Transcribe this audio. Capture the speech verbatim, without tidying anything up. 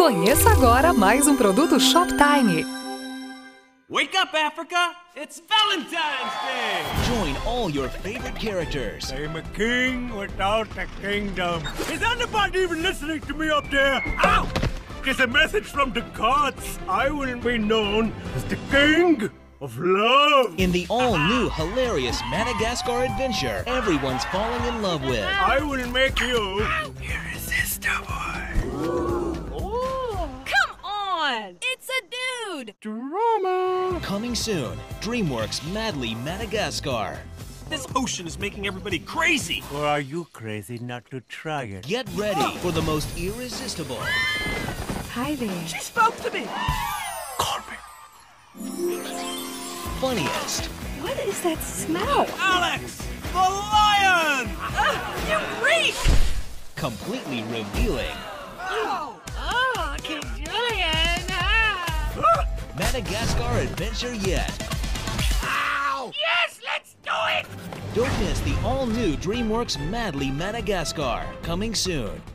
Conheça agora mais um produto Shoptime. Wake up, Africa! It's Valentine's Day! Join all your favorite characters. I'm a king without a kingdom. Is anybody even listening to me up there? Ow! It's a message from the gods. I will be known as the king of love. In the all-new hilarious Madagascar adventure everyone's falling in love with. I will make you irresistible. It's a dude! Drama! Coming soon, DreamWorks' Madly Madagascar. This ocean is making everybody crazy! Or are you crazy not to try it? Get ready for the most irresistible. Hi there. She spoke to me! Call me. Funniest. What is that smell? Alex! The lion! Uh, you reek! Completely revealing. Oh, oh, King Julien! Madagascar adventure yet. Ow! Yes, let's do it! Don't miss the all-new DreamWorks Madly Madagascar, coming soon.